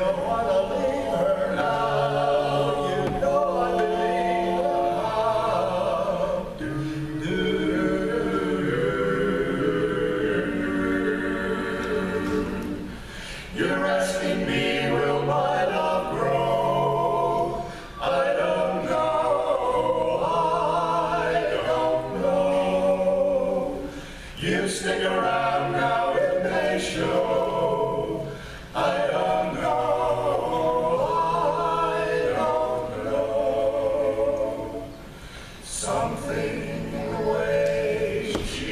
don't want to leave her now. You know I believe her now. Do, do, do. You're asking me, will my love grow? I don't know. I don't know. You stick around now, it may show. I don't know, I don't know. Something in the way she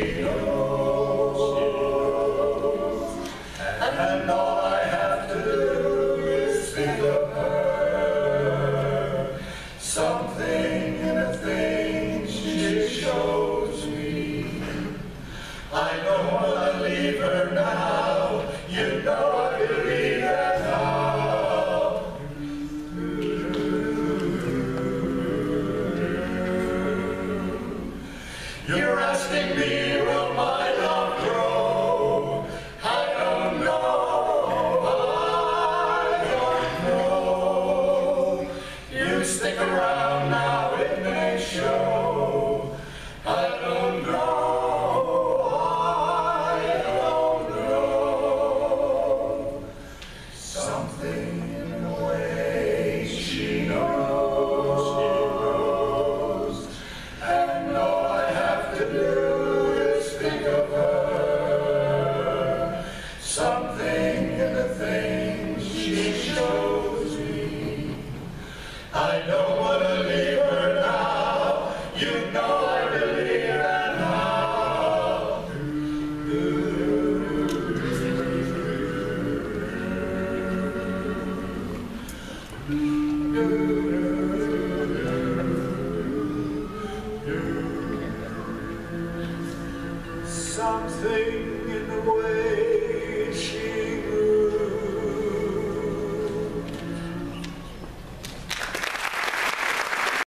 knows, and all I have to do is think of her. Something in the things she shows me. I don't want to leave her now. You know I believe her now. You're asking me, will my love grow? I don't know. I don't know. You stick around now, it may show. I don't know. Something in the way she knows, and all I have to do is think of her. Something in the things she shows me. I don't want to leave her now. You know I believe her now. Something in the way